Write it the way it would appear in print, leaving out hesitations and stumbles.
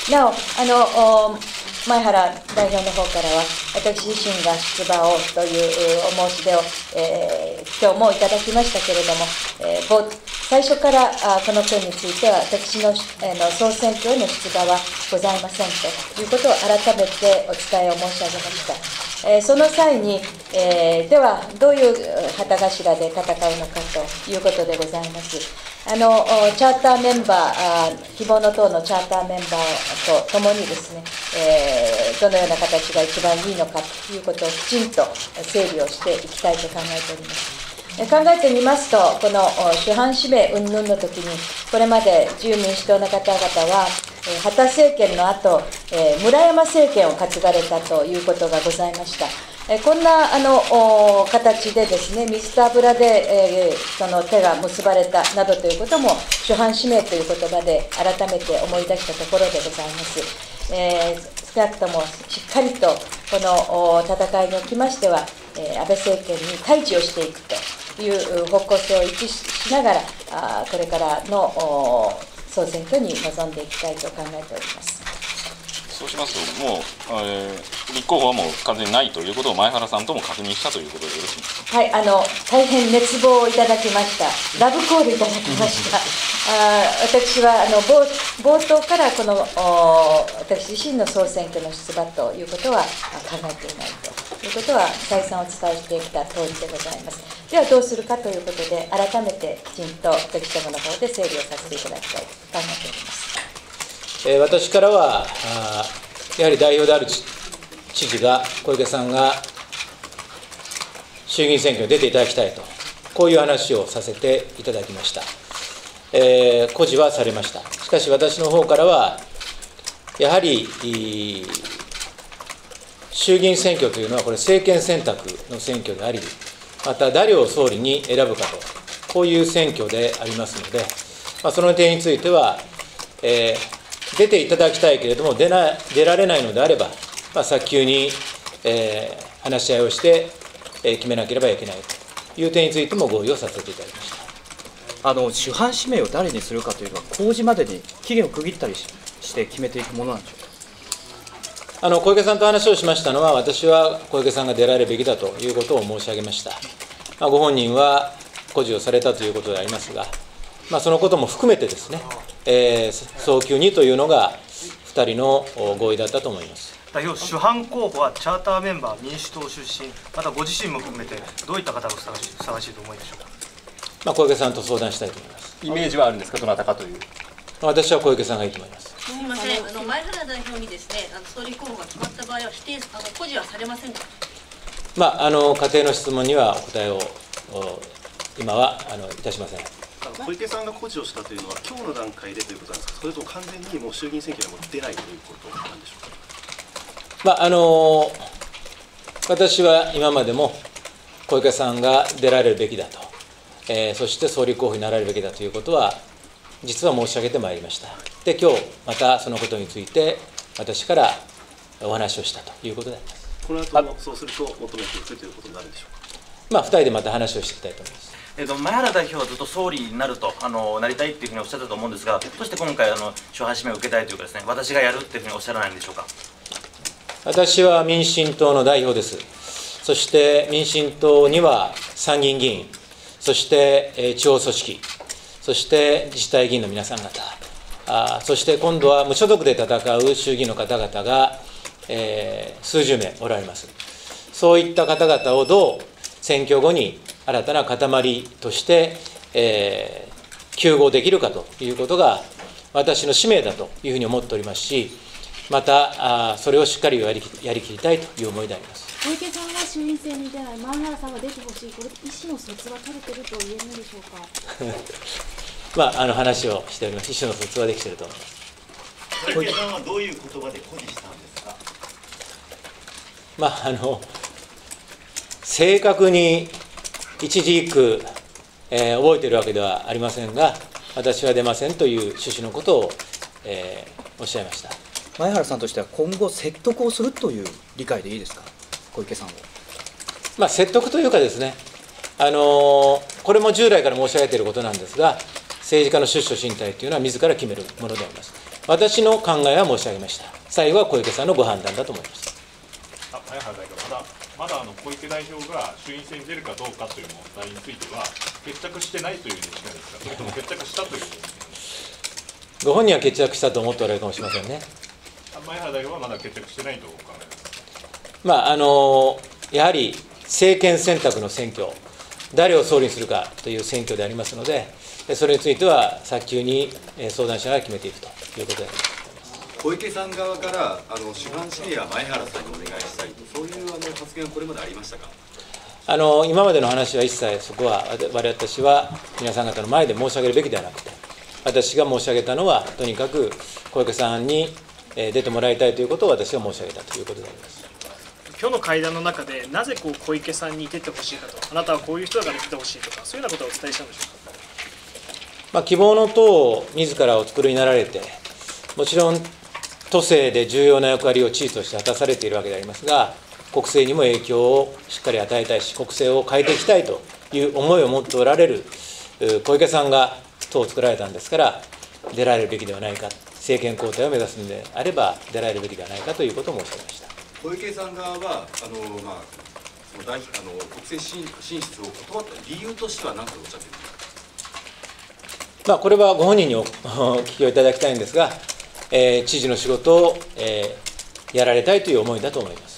なお、前原代表の方からは、私自身が出馬をというお申し出を、今日もいただきましたけれども、最初からこの件については、私の総選挙への出馬はございませんということを改めてお伝えを申し上げました。その際に、では、どういう旗頭で戦うのかということでございます。チャーターメンバー、希望の党のチャーターメンバーとともにですね、どのような形が一番いいのかということをきちんと整理をしていきたいと考えております。考えてみますと、この主犯指名云々のときに、これまで自由民主党の方々は、畑政権の後、村山政権を担がれたということがございました。こんな形でですね、水と油で、その手が結ばれたなどということも、主犯指名という言葉で改めて思い出したところでございます。少なくともしっかりとこの戦いにおきましては、安倍政権に対峙をしていくという方向性を一致しながら、これからの総選挙に臨んでいきたいと考えております。 そうしますと、もう立候補はもう完全にないということを前原さんとも確認したということでよろしいですか。 はい、大変熱望をいただきました、ラブコールいただきました。私は冒頭からこの私自身の総選挙の出馬ということは考えていないということは再三お伝えしてきた通りでございます。ではどうするかということで、改めてきちんと私どもの方で整理をさせていただきたいと考えております。 私からは、やはり代表である知事が、小池さんが衆議院選挙に出ていただきたいと、こういう話をさせていただきました。固辞はされました。しかし私の方からは、やはり衆議院選挙というのは、これ、政権選択の選挙であり、また誰を総理に選ぶかと、こういう選挙でありますので、その点については、出ていただきたいけれども、出られないのであれば、早急に、話し合いをして、決めなければいけないという点についても合意をさせていただきました。 主犯指名を誰にするかというのは、公示までに期限を区切ったりして決めていくものなんでしょうか。 小池さんと話をしましたのは、私は小池さんが出られるべきだということを申し上げました。ご本人は固辞をされたということでありますが、そのことも含めてですね、早急にというのが2人の合意だったと思います。 代表、主犯候補はチャーターメンバー、民主党出身、またご自身も含めて、どういった方がふさわしいと思いましょうか。 小池さんと相談したいと思います。 イメージはあるんですか、どなたかという。 私は小池さんがいいと思います。 すみません、前原代表にですね、総理候補が決まった場合は固辞はされませんか。 仮定の質問にはお答えを今はいたしません。 小池さんが固辞をしたというのは、今日の段階でということなんですか、それとも完全にもう衆議院選挙にはもう出ないということなんでしょうか。 私は今までも小池さんが出られるべきだと、そして総理候補になられるべきだということは、実は申し上げてまいりました。で、今日またそのことについて、私からお話をしたということであります。 この後もそうすると求めていくということになるでしょうか。 2人でまた話をしていきたいと思います。 前原代表はずっと総理になるとなりたいというふうにおっしゃったと思うんですが、どうして今回主犯指名を受けたいというかですね、私がやるっていうふうにおっしゃらないんでしょうか。 私は民進党の代表です。そして民進党には参議院議員、そして地方組織、そして自治体議員の皆さん方、そして今度は無所属で戦う衆議院の方々が、数十名おられます。そういった方々をどう選挙後に新たな塊として、糾合できるかということが私の使命だというふうに思っておりますし、またそれをしっかりやりきりたいという思いであります。 小池さんが衆院選に出ない、前原さんが出てほしい、これ、意思の疎通は取れてると言えるんでしょうか。 話をしております。意思の疎通はできていると思います。 小池さんはどういう言葉で固辞したんですか。 正確に一字一句、覚えているわけではありませんが、私は出ませんという趣旨のことを、おっしゃいました。 前原さんとしては今後説得をするという理解でいいですか、小池さんを。 説得というかですね、これも従来から申し上げていることなんですが、政治家の出処進退というのは自ら決めるものであります。 私の考えは申し上げました。最後は小池さんのご判断だと思います。 前原代表、まだ小池代表が衆院選に出るかどうかという問題については、決着してないという認識なんですか、それとも決着したという認識なんですか。 ご本人は決着したと思っておられるかもしれませんね。 前原代表はまだ決着してないとお考えですか。 やはり政権選択の選挙、誰を総理にするかという選挙でありますので、それについては早急に相談しながら決めていくということであります。 小池さん側から主犯指名は前原さんにお願いしたいと、そういう発言はこれまでありましたか。 今までの話は一切そこは私は皆さん方の前で申し上げるべきではなくて、私が申し上げたのはとにかく小池さんに出てもらいたいということを私が申し上げたということであります。 今日の会談の中でなぜ小池さんに出てほしいかと、あなたはこういう人だから出てほしいとか、そういうようなことをお伝えしたんでしょうか。 希望の党を自らお作りになられて、もちろん都政で重要な役割を知事として果たされているわけでありますが、国政にも影響をしっかり与えたいし、国政を変えていきたいという思いを持っておられる小池さんが党を作られたんですから、出られるべきではないか、政権交代を目指すのであれば、出られるべきではないかということを申し上げました。 小池さん側は国政進出を断った理由としては何とおっしゃっているんですか。 これはご本人にお聞きをいただきたいんですが、知事の仕事をやられたいという思いだと思います。